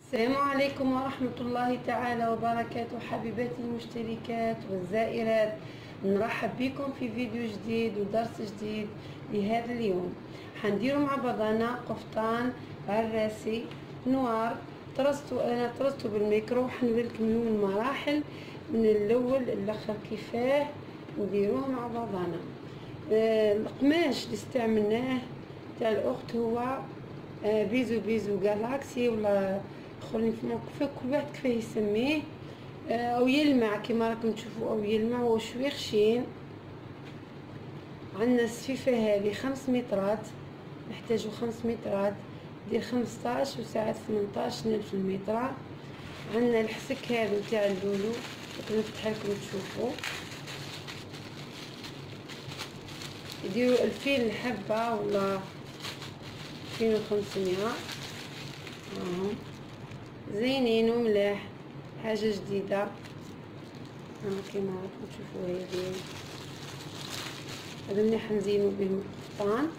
السلام عليكم ورحمة الله تعالى وبركاته، حبيباتي المشتركات والزائرات. نرحب بكم في فيديو جديد ودرس جديد لهذا اليوم. حنديروا مع بعضنا قفطان عراسي نوار. انا طرزته بالميكرو، وحنوريلكم اليوم المراحل من الاول للاخر كيفاه نديروه مع بعضنا. القماش اللي استعملناه تاع الاخت هو بيزو بيزو جالاكسي ولا اخرين في كل واحد كيفاه يسميه، او يلمع كما راكم تشوفوا، او يلمع وشوي خشين. عندنا السفيفه هذه 5 مترات، نحتاجو 5 مترات، دير 15 وساعات 18 نلف المتر. عندنا الحسك هذا نتاع اللولو، نفتح لكم تشوفوا. يديروا 2000 الحبه ولا 2500. زينين وملاح، حاجه جديده. كيما راكم تشوفوا هذا مليح نزينو بهم القفطان.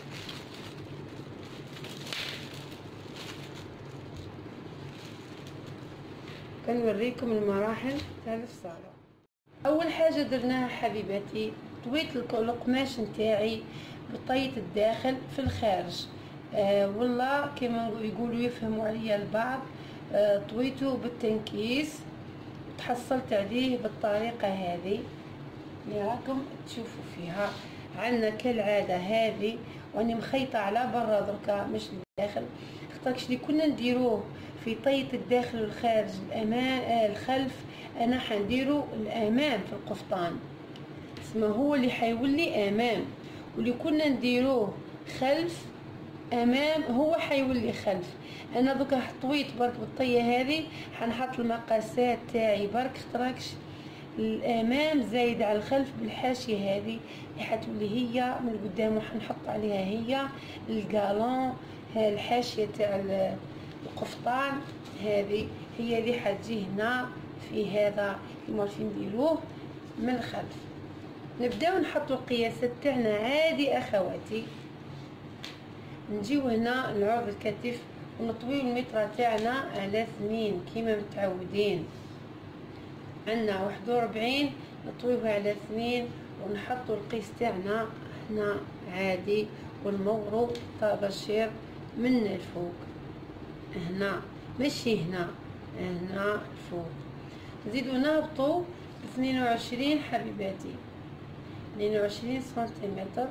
كنوريكم المراحل تاع الفصاله. اول حاجه درناها حبيباتي، طويت القماش نتاعي بطيت الداخل في الخارج. والله كما يقولوا يفهموا عليا البعض، طويته بالتنكيس وتحصلت عليه بالطريقه هذه اللي راكم تشوفوا فيها. عندنا كالعاده هذه، واني مخيطه على برا دركا مش للداخل، خاطرش اللي كنا نديروه في طية الداخل والخارج الامام الخلف، انا حنديرو الامام في القفطان، اسمه هو اللي حيولي امام، واللي كنا نديروه خلف امام هو حيولي خلف. انا دوكا طويت برك بالطيه هذه، حنحط المقاسات تاعي برك، خاطركش الامام زايد على الخلف بالحاشيه هذه اللي حتولي هي من القدام، وحنحط عليها هي القالون، الحاشيه تاع القفطان هذه هي اللي حتجي هنا في هذا اللي ماشي نديروه من الخلف. نبداو نحطوا القياسات تاعنا عادي اخواتي. نجيو هنا نعرض الكتف ونطويو المتر تاعنا على 2 كيما متعودين. عندنا 41 نطويوها على 2 ونحطوا القيس تاعنا هنا عادي، ونمورو طاباشير من الفوق هنا، ماشي هنا، هنا الفوق. نزيدو نهبطو ب 22 حبيباتي، 22 سنتيمتر.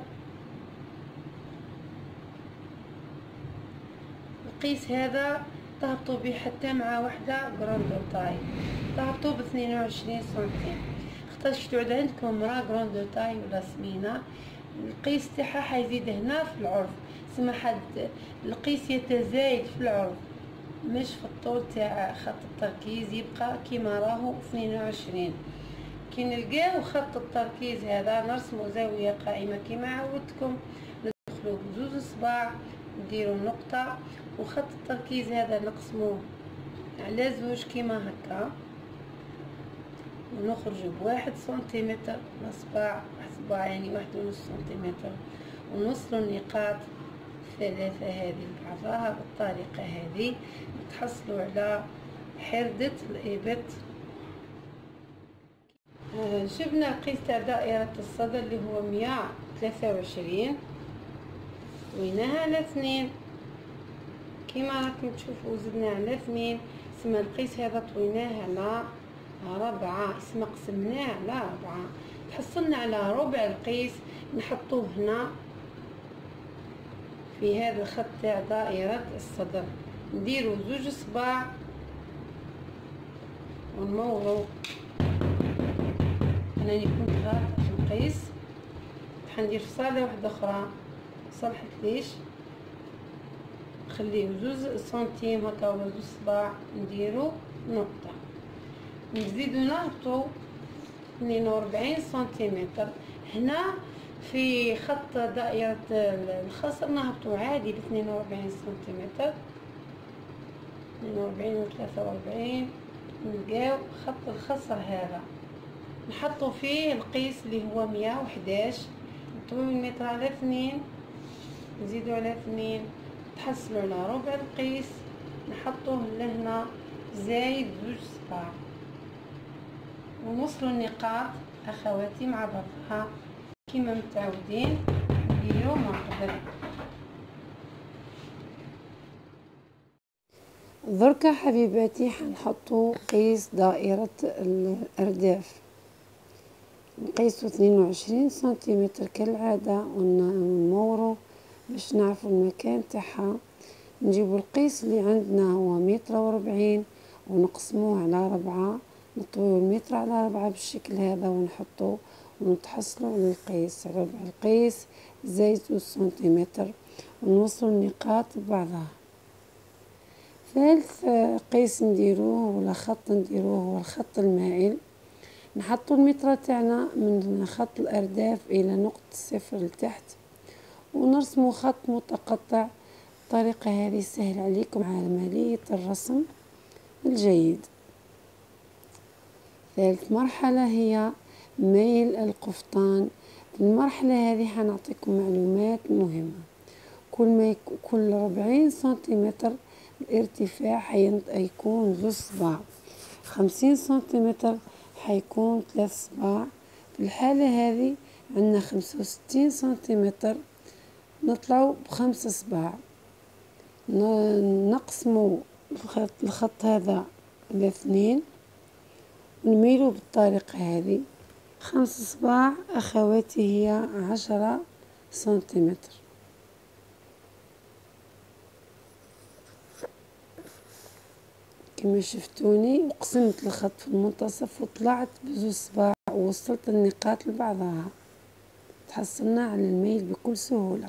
القيس هذا تهبطوا به حتى مع وحده جراندو تاي، تهبطوا ب 22 سنتيم. خاطرش تعود عندكم مرا جراندو تاي ولا سمينه، القيس تاعها حيزيد هنا في العرض، سما حد القيس يتزايد في العرض مش في الطول تاع خط التركيز، يبقى كيما راهو 22. كي نلقاو خط التركيز هذا نرسمو زاويه قائمه كيما عودتكم، ندخلو بزوز صباع نديرو نقطه، وخط التركيز هذا نقسموه على زوج كيما هكا، ونخرجو ب1 سنتيمتر لصباع، صباع يعني 1.5 سنتيمتر، ونوصلو النقاط الثلاثه هذه لبعضها بالطريقه هذه، نتحصلوا على حردة الإبط. جبنا القيس تاع دائرة الصدر اللي هو 123، طويناها على 2 كيما راكم تشوفوا، زدنا على 2. اسم القيس هذا طويناه على 4، اسم قسمناه على 4، تحصلنا على ربع القيس. نحطوه هنا في هذا الخط تاع دائرة الصدر، نديرو زوج صباع ونمورو. انا كنت غلطت في القيس، حندير فصاله واحده اخرى صلحت ليش، نخليه زوج سنتيم هكا ولا زوج صباع، نديرو نقطه. نزيدو نهبطو 42 سنتيمتر. هنا في خط دائرة الخصر نهبطو عادي ب 42 سنتيمتر، 42 و 43. نلقاو خط الخصر هذا نحطو فيه القيس اللي هو 111، نطويو المتر على 2، نزيدو على 2، تحصلوا على ربع القيس نحطوه لهنا زايد 2 صباع، ونوصلوا النقاط اخواتي مع بعضها كما متعودين نديرو مع قبل. دركا حبيباتي حنحطو قيس دائرة الارداف، نقيسو 22 سنتيمتر كالعادة ونمورو باش نعرفو المكان تاعها. نجيبو القيس اللي عندنا هو 140 ونقسموه على 4، نطويو المتر على 4 بالشكل هذا ونحطو ونتحصلوا على القيس، على ربع القيس زايد 2 سنتيمتر، ونوصلوا النقاط ببعضها. ثالث قيس نديروه ولا خط نديروه هو الخط المائل. نحطوا المتر تاعنا من خط الارداف الى نقطة الصفر لتحت، ونرسموا خط متقطع. الطريقة هذه سهل عليكم عملية الرسم الجيد. ثالث مرحلة هي ميل القفطان. في المرحلة هذه حنعطيكم معلومات مهمة. كل 40 سنتيمتر الارتفاع حيكون 2 صباع، 50 سنتيمتر حيكون 3 صباع. في الحالة هذه عندنا 65 سنتيمتر نطلعوا ب5 صباع. نقسموا الخط هذا ل2 ونميلوا بالطريقة هذه. 5 صباع أخواتي هي 10 سنتيمتر. كما شفتوني قسمت الخط في المنتصف وطلعت ب2 صباع ووصلت النقاط لبعضها، تحصلنا على الميل بكل سهولة.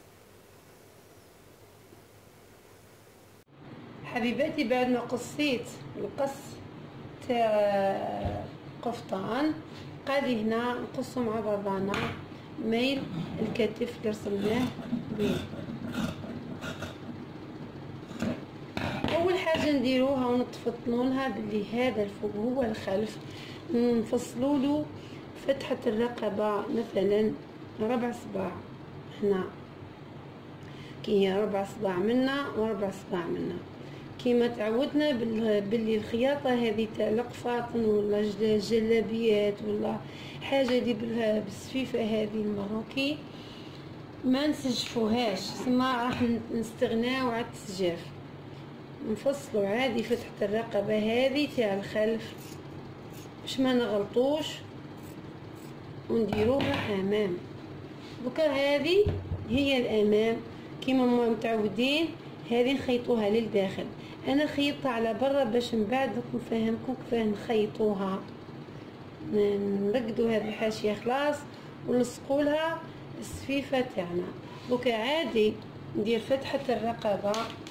حبيباتي بعد ما قصيت القص تاع قفطان قادي هنا نقصو مع بعضنا ميل الكتف اللي رسمناه به. اول حاجه نديروها ونتفطنولها باللي هذا الفوق هو الخلف، نفصلوا له فتحه الرقبه مثلا 4 صباع. هنا كي 4 صباع منا و4 صباع منا كيما تعودنا باللي الخياطه هذه تاع القفاطن ولا الجلابيات ولا حاجه دي بالسفيفه هذه الماروكي ما نسجفوهاش، ثم راح نستغناو على التسجاف. نفصلوا عادي فتحه الرقبه هذه تاع الخلف باش ما نغلطوش ونديروها امام. بكا هذه هي الامام كيما متعودين، هذه نخيطوها للداخل. انا خيطتها على برا باش من بعد نفهمكم كيفاه نخيطوها. نرقدوا هذه الحاشيه خلاص ونلصقوا لها السفيفه تاعنا. بكا عادي ندير فتحه الرقبه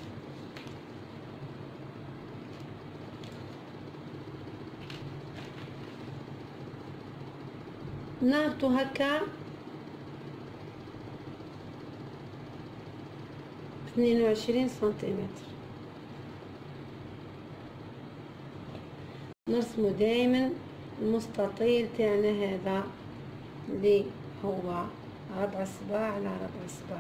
نهبطوا هكا 22 سنتيمتر. نرسمو دايما المستطيل تاعنا هذا اللي هو 4 صباع على 4 صباع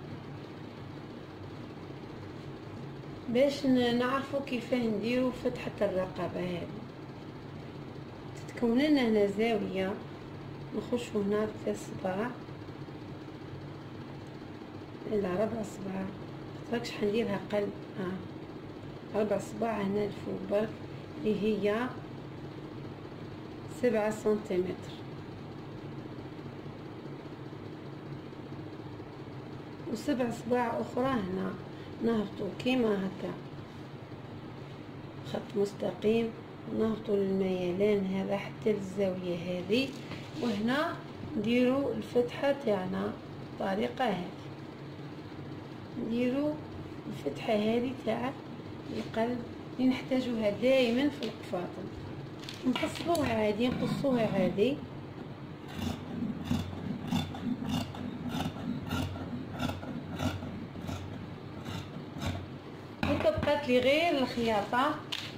باش نعرفوا كيفاه نديروا فتحة الرقبة هذه. تتكون لنا هنا زاوية، نخشوا هنا ب3 صباع إلى 4 صباع. متفكرش حنديرها قلب 4 صباع هنا الفوق برك اللي هي 7 سنتيمتر، و7 صباع أخرى هنا. نهبطوا كيما هكا خط مستقيم، نهبطوا للميلان هذا حتى للزاوية هذه، وهنا نديروا الفتحة تاعنا بالطريقة هذه. نديروا الفتحة هذه تاع القلب اللي نحتاجوها دائما في القفاطن. نقصوها عادي، نقصوها عادي. بقات لي غير الخياطة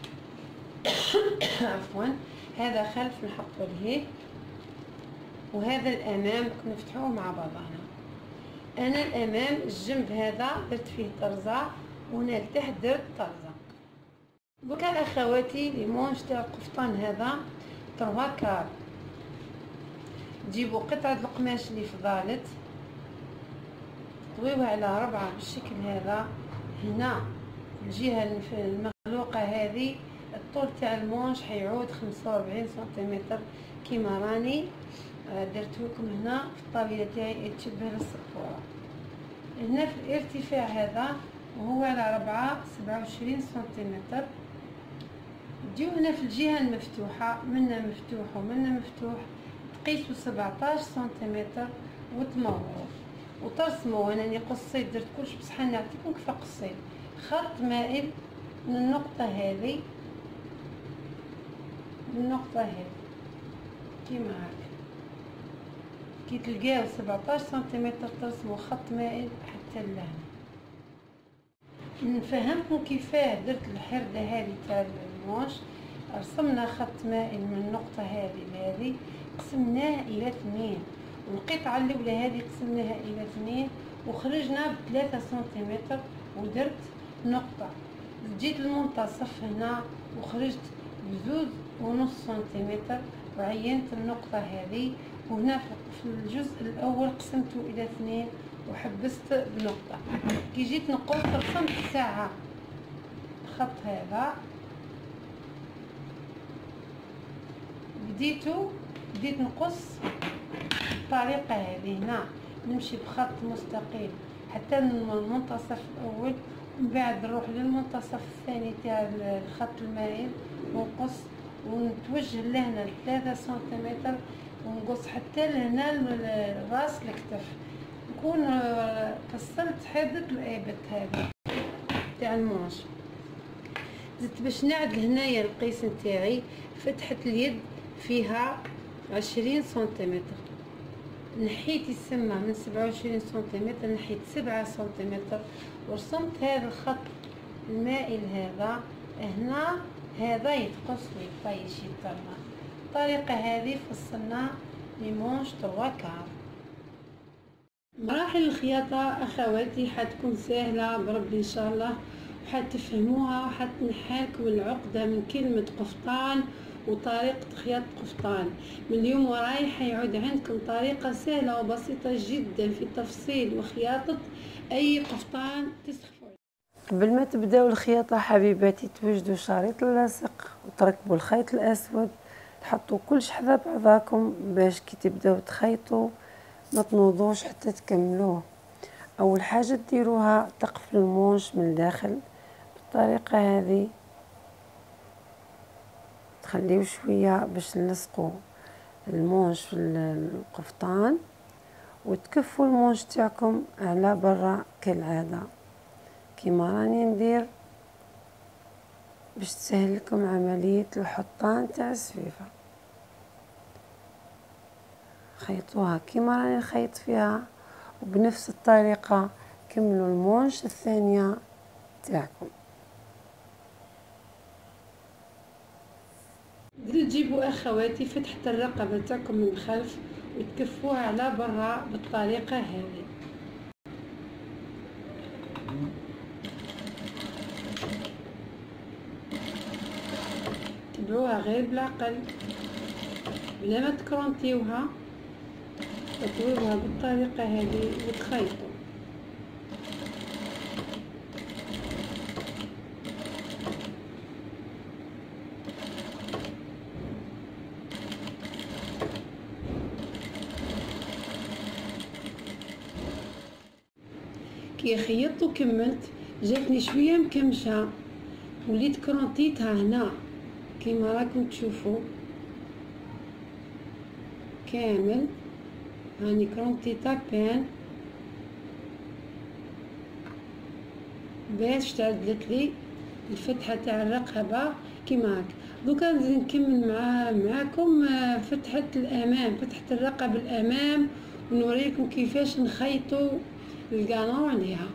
عفوا. هذا خلف نحطو ليه، وهذا الامام نفتحوه مع بعضنا. انا الامام الجنب هذا درت فيه طرزة، وهنا لتحت درت طرزة. دوكا اخواتي ليمونج تاع القفطان هذا 3 كار. تجيبوا قطعة القماش اللي فضالت تطويوها على 4 بالشكل هذا. هنا الجهة المغلوقة هذه الطول تاع المونش حيعود 45 سنتيمتر كيما راني درت لكم هنا في الطاولة تاعي تشبه للسبورة. هنا في الارتفاع هذا وهو على 27 سنتيمتر. تجيو هنا في الجهة المفتوحة، منا مفتوح ومنا مفتوح، تقيسوا 17 سنتيمتر وتموروا وترسموا. انا قصيت درت كلش بصح نعطيكم كيف قصيت. خط مائل من النقطة هذه للنقطة هذه كيما هكا. كي تلقاو 17 سنتيمتر ترسموا خط مائل حتى لهنا. نفهمكم كيفاه درت الحردة هذه تاع المونش. رسمنا خط مائل من النقطة هذه لهذه، قسمناه إلى 2، والقطعة الأولى هذه قسمناها إلى 2 وخرجنا ب3 سنتيمتر ودرت نقطة. جيت المنتصف هنا وخرجت ب2.5 سنتيمتر وعينت النقطة هذه. وهنا في الجزء الأول قسمته إلى 2 وحبست بنقطة. كي جيت نقص رسمت ساعة الخط هذا، بديت نقص بالطريقة هذه. هنا نمشي بخط مستقيم حتى المنتصف الأول، من بعد نروح للمنتصف الثاني تاع الخط المائل ونقص ونتوجه لهنا 3 سنتيمتر ونقص حتى لهنا راس الكتف. نكون كسرت حدة الابط هذا تاع المونش. زدت باش نعدل هنايا القيس نتاعي. فتحة اليد فيها 20 سنتيمتر، نحيت السمة من 27 سنتيمتر نحيت 7 سنتيمتر ورسمت هذا الخط المائل هذا. هنا هذا يتقص ويطيش يترمى. الطريقة هذه فصلنا ليمونج 3 كار. مراحل الخياطة اخواتي حتكون سهلة بربي ان شاء الله، وحتفهموها وحتنحالكم العقدة من كلمة قفطان وطريقة خياطة قفطان. من اليوم وراي حيعود عندكم طريقة سهلة وبسيطة جدا في تفصيل وخياطة اي قفطان تسخفوا. قبل ما تبداو الخياطة حبيباتي توجدوا شريط اللاصق وتركبوا الخيط الاسود، تحطوا كلش حذا بعضاكم باش كي تبداو تخيطوا ما تنوضوش حتى تكملوه. اول حاجة ديروها تقفل المونش من الداخل بالطريقة هذه، تخليو شوية باش نلصقوا المونش في القفطان وتكفوا المونش تاعكم على برا كالعادة كيما راني ندير باش تسهل لكم عملية الحطان تاع السفيفة. خيطوها كيما راني نخيط فيها وبنفس الطريقة كملوا المونش الثانية تاعكم. تجيبوا اخواتي فتحة الرقبة تاعكم من الخلف وتكفوها على برا بالطريقة هذه. تبعوها غير بالعقل بلا ما تكرونتيوها، تطويوها بالطريقة هذه وتخيطوا. كي خيطت وكملت جاتني شويه مكمشه، وليت كرونتيتها هنا كيما راكم تشوفوا كامل. هاني كرونتيتها بان باش تعدلت لي الفتحه تاع الرقبه كيما هاك. دوكا نكمل معاكم فتحه الامام، فتحه الرقبه الامام، ونوريكم كيفاش نخيطوا القانون عليها.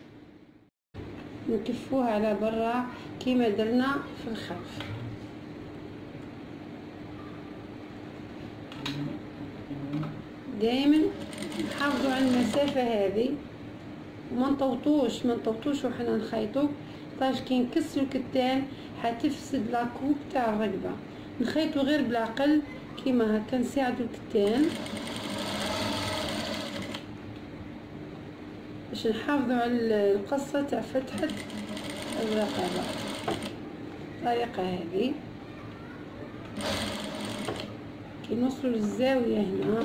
نكفوها على برا كيما درنا في الخلف. دائما نحافظوا على المسافه هذه وما نطوطوش وحنا نخيطوا، باش كي نكسروا الكتان حتفسد لاكو تاع الرقبة. نخيطو غير بالعقل كيما هكا، نساعدو الكتان باش نحافظو على القصة تاع فتحة الرقبة. الطريقة هذه كي نوصلو للزاوية هنا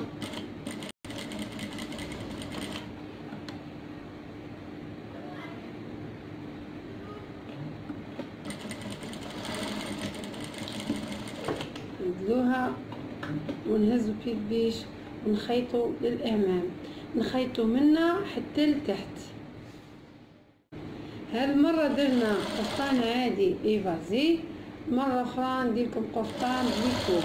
ندلوها ونهزو بيش ونخيطو للامام، نخيطو منا حتى لتحت. هالمرة درنا قفطان عادي ايفازي، مرة اخرى نديركم قفطان بليكو.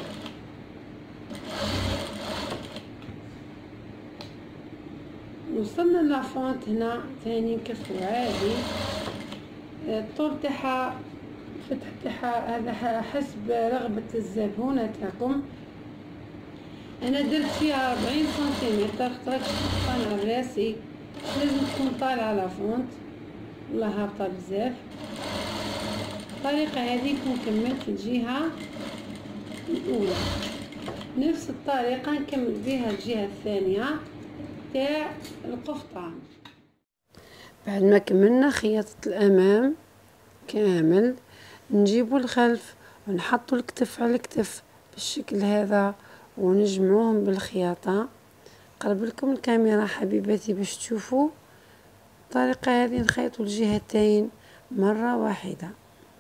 وصلنا لافونت هنا ثاني نكسرو عادي. الطول تاعها الفتح تاعها هذا حسب رغبة الزبونة تاعكم. انا درت فيها 40 سنتيمتر، خاطرش قفطان على راسي لازم تكون طالعة لافونت ولا هابطة بزاف. الطريقة هذه كون كملت الجهة الأولى، نفس الطريقة نكمل بها الجهة الثانية تاع القفطان. بعد ما كملنا خياطة الأمام كامل، نجيبو الخلف ونحطو الكتف على الكتف بالشكل هذا ونجمعوهم بالخياطة. قرب لكم الكاميرا حبيباتي باش تشوفوا الطريقة هذه. نخيطوا الجهتين مرة واحدة.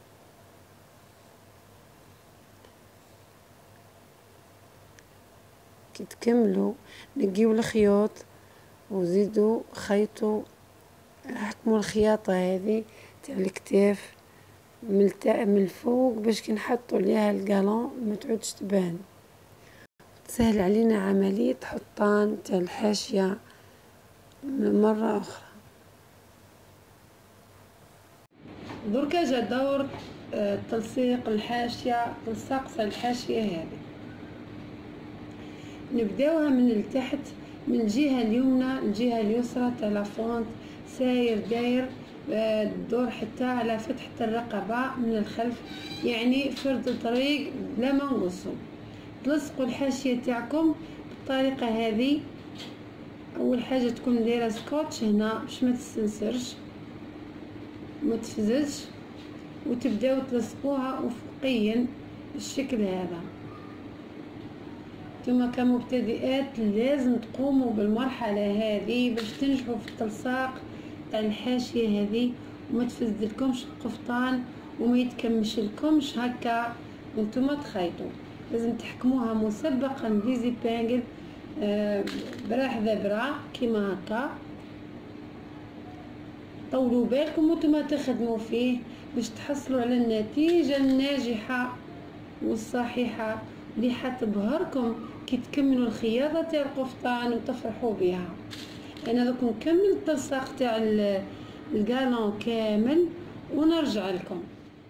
كي تكملوا نقيوا الخيوط وزيدوا خيطوا، حكموا الخياطة هذه تاع الكتاف من الفوق باش كي نحطوا ليها القالون ما تعودش تبان، تسهل علينا عملية حطان تاع الحاشية مرة أخرى. دركا جا دور تلصيق الحاشية، تلصق الحاشية هذه. نبداوها من التحت، من الجهة اليمنى الجهة اليسرى تاع لافونت، ساير داير الدور حتى على فتحة الرقبة من الخلف، يعني فرد الطريق بلا ما نقصو. تلصقوا الحاشية تاعكم بالطريقة هذه. اول حاجة تكون دايرة سكوتش هنا باش ما تستنسرش ما تفززش، وتبداو تلصقوها افقيا بالشكل هذا. ثم كمبتدئات لازم تقوموا بالمرحلة هذه باش تنجحوا في التلصاق تاع الحاشية هذه وما تفزدلكمش القفطان وما يتكمش لكمش هكا وانتم تخيطوا. لازم تحكموها مسبقا بزيبانجل براح ذبرة كيما هكا. طولوا بالكم وانتم تخدموا فيه باش تحصلوا على النتيجة الناجحة والصحيحة اللي حتبهركم كي تكملوا الخياطة تاع القفطان وتفرحوا بها. انا دوك نكمل التلصاق تاع القالون كامل ونرجع لكم.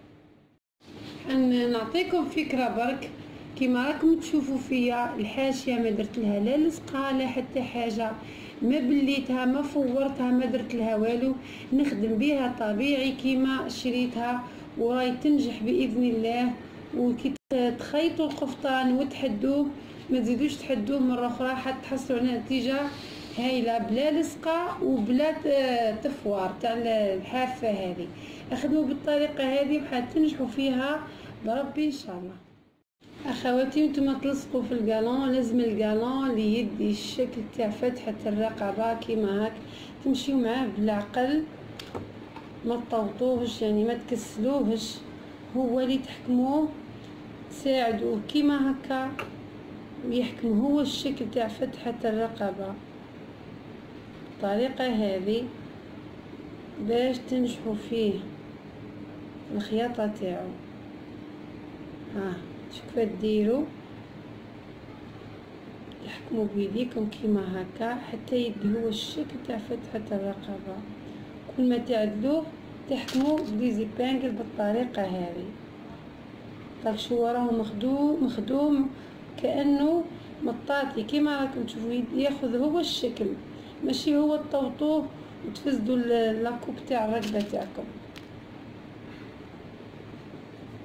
نعطيكم فكرة برك كيما راكم تشوفوا فيا الحاشية ما درت لها لا لصقة لا حتى حاجة، ما بليتها ما فورتها ما درت لها والو، نخدم بها طبيعي كيما شريتها وراي تنجح باذن الله. وكي تخيطوا القفطان وتحدوه ما تزيدوش تحدوه مره اخرى حتى تحصلوا على نتيجه هايله بلا لصقه وبلا تفوار تاع الحافه هذه. اخدموا بالطريقه هذه وحتنجحوا فيها بربي ان شاء الله. اخواتي انتم تلصقوا في القالون، لازم القالون اللي يدي الشكل تاع فتحه الرقبه كيما هاك، تمشيو معاه بالعقل ما تطوطوهش يعني ما تكسلوهش، هو اللي تحكموه ساعدوه كيما هكا ويحكم هو الشكل تاع فتحة الرقبة بالطريقة هذه باش تنجحوا فيه الخياطة تاعو. ها شوفوا ديروا تحكموا بيديكم كيما هكا حتى يدي هو الشكل تاع فتحة الرقبة. كل ما تعدلوه تحكموا بليزيبانجل بالطريقة هذه. شو راه مخدوم كأنه مطاطي كيما راكم تشوفوا، ياخذ هو الشكل ماشي هو الطوطوه وتفسدوا لاكوب تاع الرقبة تاعكم.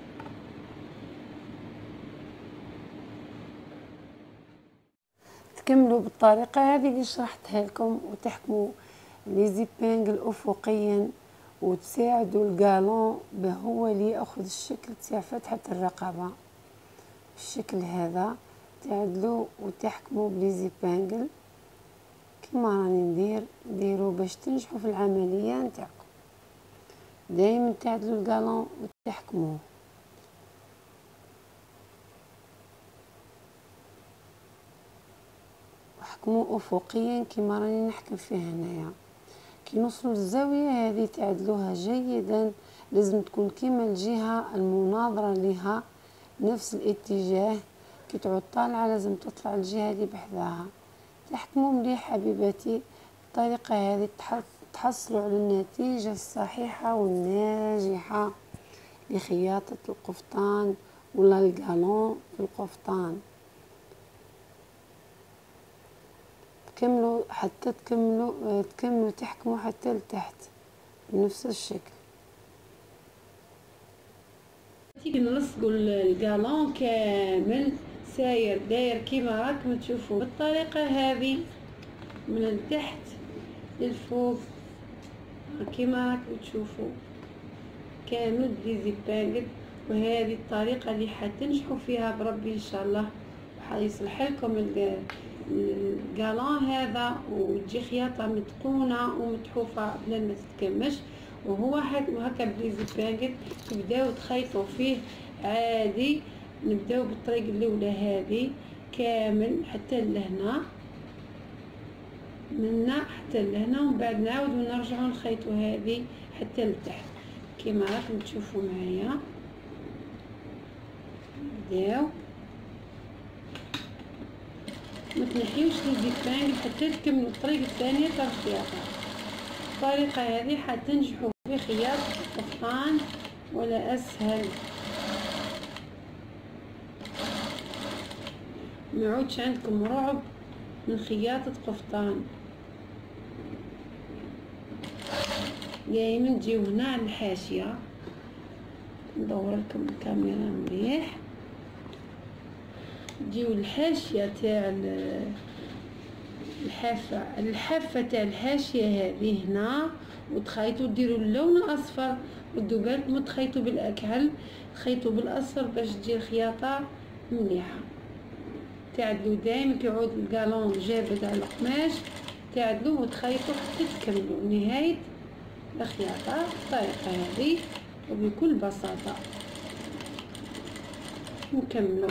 تكملوا بالطريقة هذه اللي شرحتها لكم وتحكموا لي زيبانغل افقيا وتساعدوا القالون هو اللي ياخذ الشكل تاع فتحة الرقبة بالشكل هذا. تعدلوا وتحكموا بلي زيبانغل كما راني نديروا باش تنجحوا في العملية نتاعكم. دائما تعدلوا القالون وتحكموه. حكموا افقيا كما راني نحكم فيه هنايا. كي نوصلوا للزاويه هذه تعدلوها جيدا، لازم تكون كما الجهه المناظره لها نفس الاتجاه. كي تعود طالعه لازم تطلع الجهه اللي بحذاها. تحكموا مليح حبيباتي. بالطريقه هذه تحصلوا على النتيجه الصحيحه والناجحه لخياطه القفطان ولا القالون في القفطان. تكملوا حتى تكملوا تحكموا حتى لتحت بنفس الشكل. تيجي نلصقوا القالون كامل ساير داير كيما راكم تشوفوا بالطريقه هذه من التحت للفوق كيما راكم تشوفوا كامل بليزيبانغل. وهذه الطريقه اللي حتنجحوا فيها بربي ان شاء الله، وحيصلح لكم القالون هذا وتجي خياطه متقونه ومتحوفه بلا ما تتكمش. وهو هكا بليزيبانغل تبداو تخيطوا فيه عادي. نبداو بالطريقه الاولى هذه كامل حتى لهنا، من هنا حتى لهنا، ومن بعد نعاودو نرجعو نخيطوا هذه حتى لتحت كيما راكم تشوفوا معايا. نبداو متنحيوش ليزيبانغل حتى تكملوا الطريقه الثانيه تاع الخياطه. الطريقه هذه حتنجحوا في خياطه القفطان ولا اسهل. ما يعودش عندكم رعب من خياطه قفطان. دائما تجيو هنا على الحاشيه. ندور لكم الكاميرا مليح. تجيو الحاشيه تاع الحافه تاع الحاشيه هذه هنا وتخيطوا ديروا اللون الاصفر. ردوا بالكم تخيطوا بالاكحل، تخيطوا بالاصفر باش تجي الخياطه مليحه. تعدلوا دائما كي يعود القالون جابد على القماش تعدلوا وتخيطوا حتى تكملوا نهايه الخياطه بالطريقه هذه وبكل بساطه. نكملوا.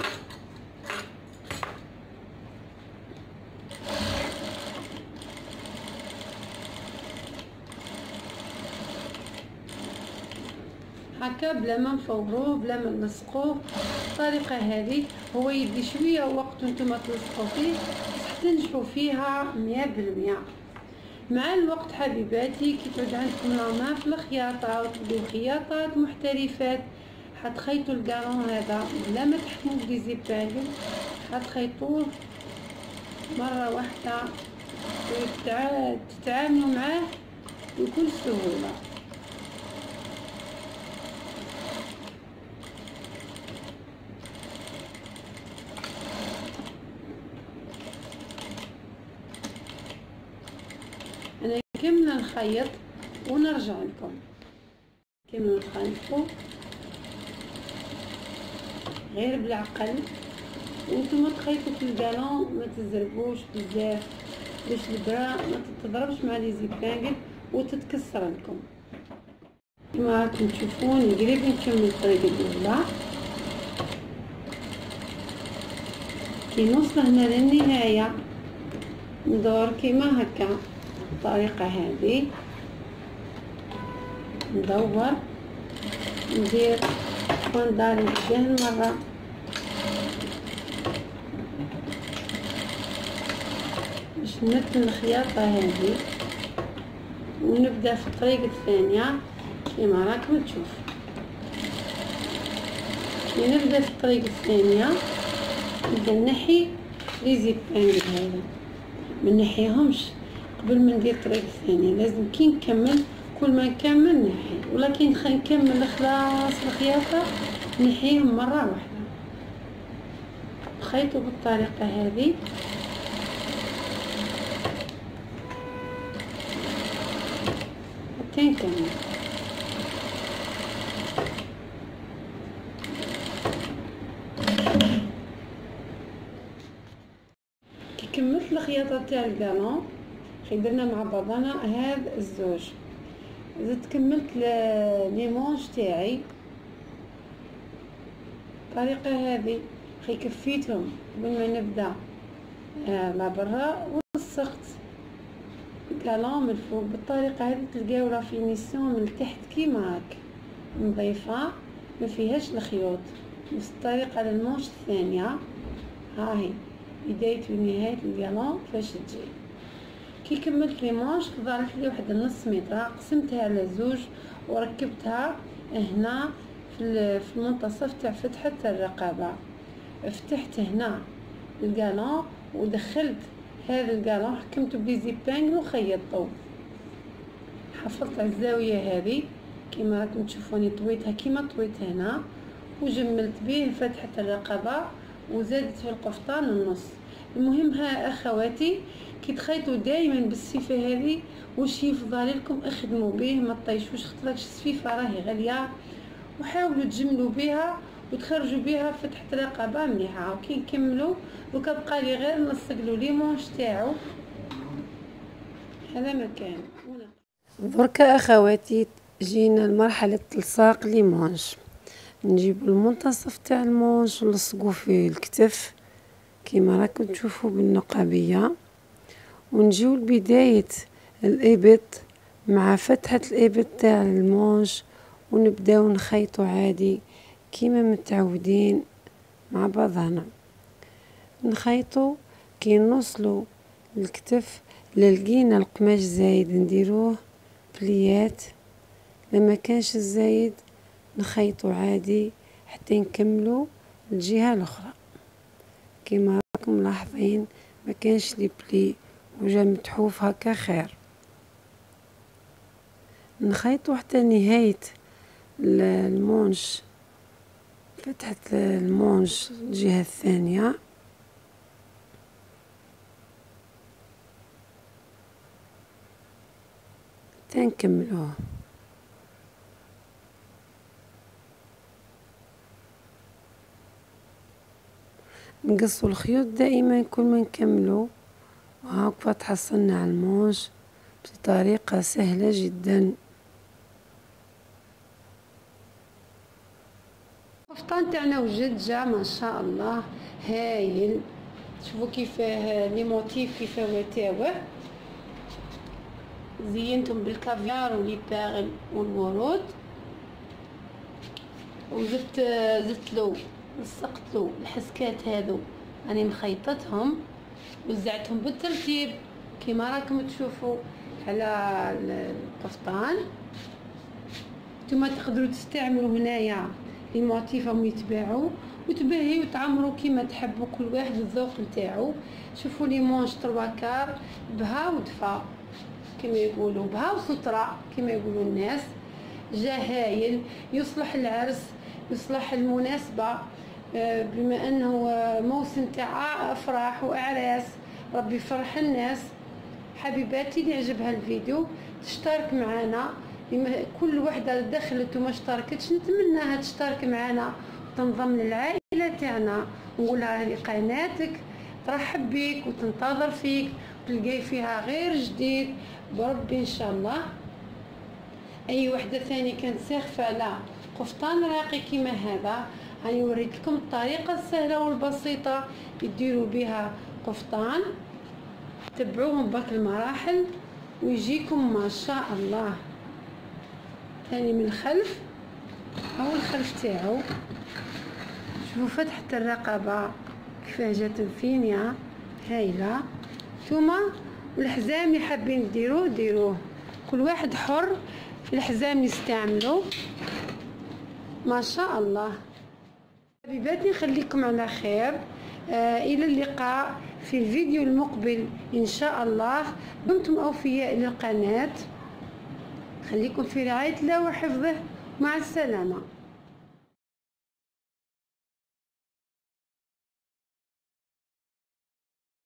هكا بلا ما نفوروه بلا ما نلصقوه. الطريقه هذه هو يدي شويه وقت نتوما تلصقوا فيه بصح تنجحوا فيها 100%. مع الوقت حبيباتي كي تعود عندكم لامان في الخياطه وتبداو خياطات محترفات حتخيطوا القالون هذا بلا ما تحكموا بليزيبانغل. حتخيطوه مره واحده وتتعاملوا معاه بكل سهوله. انا كملنا نخيط ونرجع لكم. كملنا نخيطوا غير بالعقل وانتم تخيطوا في القالون ما تزربوش بزاف باش البرا ما تتضربش مع لي زيبانغل وتتكسر لكم. كما راكم تشوفون قريب نكمل الطريقه الاولى. كي نوصل هنا للنهايه ندور كيما هكا الطريقه هذه. ندور ندير فنداري بجاه المره باش نمثل الخياطه هذه ونبدا في الطريقه الثانيه كما راكم تشوفوا. كي نبدا في الطريقه الثانيه نبدا نحي لي زيبانغل هذا ما نحيهمش قبل ما ندير الطريقه الثانيه. لازم كي نكمل كل ما نكمل نحي، ولكن نكمل خلاص الخياطه نحيهم مره واحده. خيطوا بالطريقه هذه تنكمل. كي كملت الخياطه تاع القالون درنا مع بعضنا هذا الزوج، زدت كملت لي مونج تاعي الطريقه هذه. كفيتهم قبل ما نبدا لابرا ولصقت القالون من الفوق بالطريقه هذه. تلقاو لا فينيسيون من تحت كيما هاك نظيفه ما فيهاش الخيوط. نفس الطريقه على المونج الثانيه. هاهي بدايه ونهايه القالون فاش تجي. كي كملت لي مونج ظهرت لي واحد النص متر، قسمتها على زوج وركبتها هنا في المنتصف تاع فتحه الرقبه. فتحت هنا القالون ودخلت هذا القالون، حكمته بليزيبانغ وخيطته. حفظت على الزاويه هذه كيما راكم تشوفوني، طويتها كيما طويت هنا وجملت به فتحه الرقبه وزادت في القفطان النص. المهم ها اخواتي كي تخيطوا دائما بالسيفه هذه واش يفضل لكم اخدموا به، ما طيشوش خاطر السفيفه راهي غاليه، وحاولوا تجملوا بها وتخرجوا بها فتحه رقبه مليحه. وكي نكملوا دوكا بقى لي غير نسقلوا لي مونج تاعو. هذا مكان دركا اخواتي جينا لمرحله تلصاق لي مونج. نجيب المنتصف تاع المونج ونلصقوا في الكتف كيما راكم تشوفوا بالنقابيه، ونجيو لبدايه الابط مع فتحه الابط تاع المونج ونبداو نخيطوا عادي كيما متعودين مع بعضنا. نخيطوا كي نوصلوا الكتف للقينا القماش زايد نديروه بليات، لما كانش الزايد نخيطوا عادي حتى نكملوا الجهه الاخرى. كيما راكم ملاحظين ما كانش لي بلي وجا متحوف هكا خير. نخيطوا حتى نهايه المونج، فتحة المونج الجهة الثانية. تنكملوه. نقصوا الخيوط دائما كل ما نكملوا. وهاكا تحصلنا على المونج بطريقة سهلة جدا. القفطان تاعنا وجد جا ما شاء الله هايل. شوفوا كيفاه لي موتيف كيفاه تاوه. زينتهم بالكافيار ولي باغل والورود، وزدت له لصقت له الحسكات هذو راني مخيطتهم، وزعتهم بالترتيب كيما راكم تشوفوا على القفطان. نتوما تقدروا تستعملوا هنايا لي موتيف راهم يتباعوا وتباهيو وتعمروا كيما تحبوا، كل واحد الذوق نتاعو. شوفوا لي مونج 3 كار بها ودفا كما يقولوا، بها وسطرة كما يقولوا الناس. جا هايل يصلح العرس، يصلح المناسبة، بما انه موسم تاع افراح واعراس. ربي يفرح الناس. حبيباتي اللي عجبها الفيديو تشترك معنا، كل وحده دخلت وما اشتركتش نتمناها تشترك معنا وتنضم للعائله تاعنا. نقولها هذه قناتك ترحب بيك وتنتظر فيك، تلقاي فيها غير جديد بربي ان شاء الله. اي وحده ثانيه كانت ساخفه على قفطان راقي كيما هذا، هاني وريت لكم الطريقه السهله والبسيطه يديروا بها قفطان. تبعوهم باك المراحل ويجيكم ما شاء الله. ثاني من الخلف هو الخلف تاعو، شوفوا فتحة الرقبة كيفاه جات فينيا هايله. نتوما الحزام اللي حابين ديروه، كل واحد حر في الحزام يستعملوا ما شاء الله. حبيباتي نخليكم على خير، الى اللقاء في الفيديو المقبل ان شاء الله. دمتم اوفياء للقناه، خليكم في رعايه الله وحفظه. مع السلامه.